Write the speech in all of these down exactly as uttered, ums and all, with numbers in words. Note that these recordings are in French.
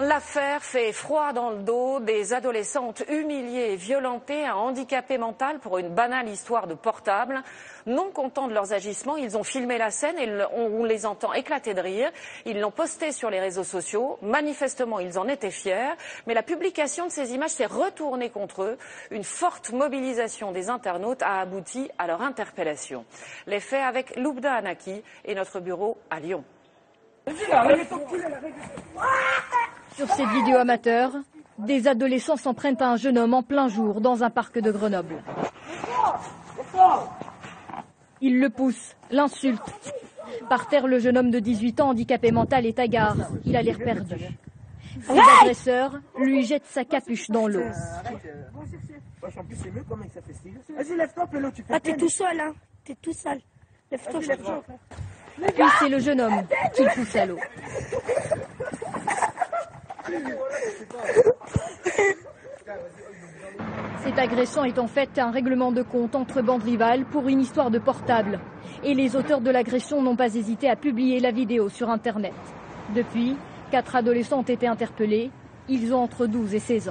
L'affaire fait froid dans le dos. Des adolescentes humiliées et violentées, un handicapé mental pour une banale histoire de portable. Non contents de leurs agissements, ils ont filmé la scène et on les entend éclater de rire. Ils l'ont posté sur les réseaux sociaux. Manifestement, ils en étaient fiers. Mais la publication de ces images s'est retournée contre eux. Une forte mobilisation des internautes a abouti à leur interpellation. Les faits avec Loubda Anaki et notre bureau à Lyon. Sur cette vidéo amateur, des adolescents s'en prennent à un jeune homme en plein jour dans un parc de Grenoble. Ils le poussent, l'insultent. Par terre, le jeune homme de dix-huit ans, handicapé mental, est hagard. Il a l'air perdu. Ses agresseurs lui jettent sa capuche dans l'eau. Ah, t'es tout seul, hein. T'es tout seul. Lève-toi, lève-toi. Puis c'est le jeune homme qu'il pousse à l'eau. Cet agressant est en fait un règlement de compte entre bandes rivales pour une histoire de portable. Et les auteurs de l'agression n'ont pas hésité à publier la vidéo sur Internet. Depuis, quatre adolescents ont été interpellés. Ils ont entre douze et seize ans.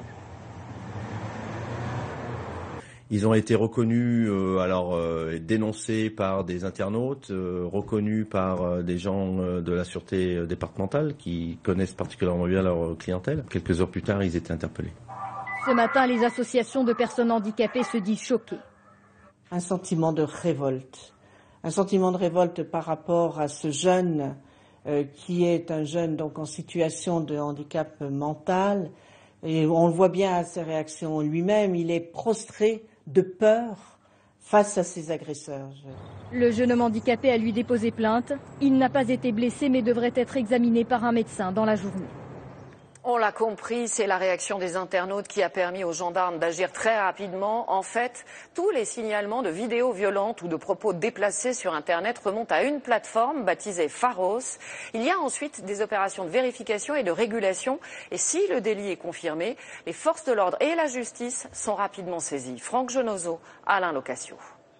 Ils ont été reconnus, euh, alors euh, dénoncés par des internautes, euh, reconnus par euh, des gens euh, de la sûreté départementale qui connaissent particulièrement bien leur clientèle. Quelques heures plus tard, ils étaient interpellés. Ce matin, les associations de personnes handicapées se disent choquées. Un sentiment de révolte. Un sentiment de révolte par rapport à ce jeune euh, qui est un jeune donc en situation de handicap mental. Et on le voit bien à ses réactions lui-même, il est prostré de peur face à ses agresseurs. Le jeune homme handicapé a lui déposé plainte. Il n'a pas été blessé mais devrait être examiné par un médecin dans la journée. On l'a compris, c'est la réaction des internautes qui a permis aux gendarmes d'agir très rapidement. En fait, tous les signalements de vidéos violentes ou de propos déplacés sur Internet remontent à une plateforme baptisée Pharos. Il y a ensuite des opérations de vérification et de régulation. Et si le délit est confirmé, les forces de l'ordre et la justice sont rapidement saisies. Franck Genozo, Alain Locasio.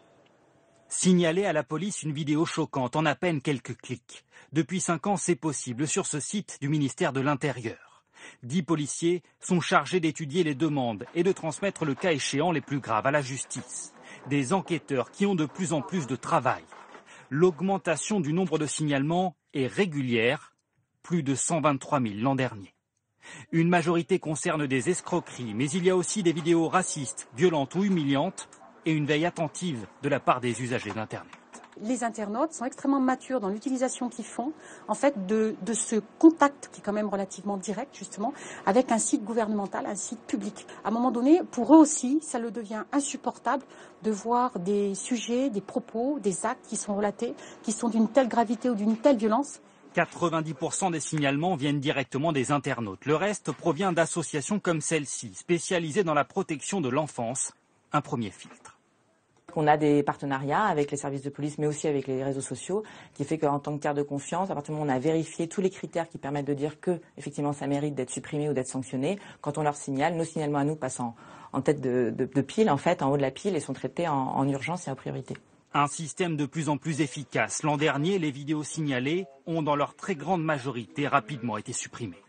Signaler à la police une vidéo choquante en à peine quelques clics. Depuis cinq ans, c'est possible sur ce site du ministère de l'Intérieur. Dix policiers sont chargés d'étudier les demandes et de transmettre le cas échéant les plus graves à la justice. Des enquêteurs qui ont de plus en plus de travail. L'augmentation du nombre de signalements est régulière, plus de cent vingt-trois mille l'an dernier. Une majorité concerne des escroqueries, mais il y a aussi des vidéos racistes, violentes ou humiliantes et une veille attentive de la part des usagers d'Internet. Les internautes sont extrêmement matures dans l'utilisation qu'ils font, en fait, de, de ce contact qui est quand même relativement direct, justement, avec un site gouvernemental, un site public. À un moment donné, pour eux aussi, ça le devient insupportable de voir des sujets, des propos, des actes qui sont relatés, qui sont d'une telle gravité ou d'une telle violence. quatre-vingt-dix pour cent des signalements viennent directement des internautes. Le reste provient d'associations comme celle-ci, spécialisées dans la protection de l'enfance, un premier filtre. On a des partenariats avec les services de police, mais aussi avec les réseaux sociaux, qui fait qu'en tant que tiers de confiance, à partir du moment où on a vérifié tous les critères qui permettent de dire que, effectivement, ça mérite d'être supprimé ou d'être sanctionné, quand on leur signale, nos signalements à nous passent en, en tête de, de, de pile, en fait, en haut de la pile, et sont traités en, en urgence et en priorité. Un système de plus en plus efficace. L'an dernier, les vidéos signalées ont, dans leur très grande majorité, rapidement été supprimées.